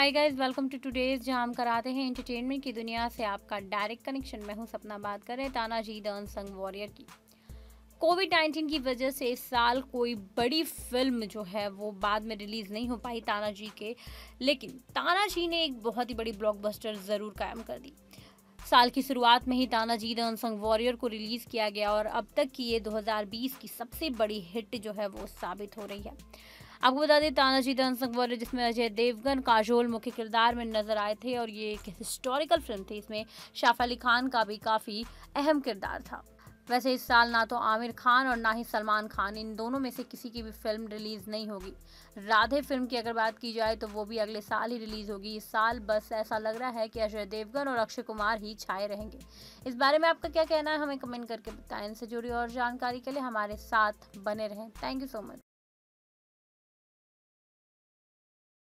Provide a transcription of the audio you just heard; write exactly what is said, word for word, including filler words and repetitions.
Hi guys, welcome to today's, जहां हम कराते हैं एंटरटेनमेंट की दुनिया से आपका डायरेक्ट कनेक्शन। मैं हूं सपना, बात कर रहे हैं तानाजी द अनसंग वॉरियर की। कोविड नाइन्टीन की वजह से इस साल कोई बड़ी फिल्म जो है वो बाद में रिलीज नहीं हो पाई तानाजी के, लेकिन तानाजी ने एक बहुत ही बड़ी ब्लॉकबस्टर जरूर कायम कर दी। साल की शुरुआत में ही तानाजी द अनसंग वॉरियर को रिलीज किया गया और अब तक की ये दो हज़ार बीस की सबसे बड़ी हिट जो है वो साबित हो रही है। आपको बता दें, तानाजी द अनसंग वॉरियर जिसमें अजय देवगन, काजोल मुख्य किरदार में नजर आए थे और ये एक हिस्टोरिकल फिल्म थी। इसमें सैफ अली खान का भी काफी अहम किरदार था। वैसे इस साल ना तो आमिर खान और ना ही सलमान खान, इन दोनों में से किसी की भी फिल्म रिलीज नहीं होगी। राधे फिल्म की अगर बात की जाए तो वो भी अगले साल ही रिलीज होगी। इस साल बस ऐसा लग रहा है कि अजय देवगन और अक्षय कुमार ही छाए रहेंगे। इस बारे में आपका क्या कहना है, हमें कमेंट करके बताएं। इनसे जुड़ी और जानकारी के लिए हमारे साथ बने रहें। Thank you so much.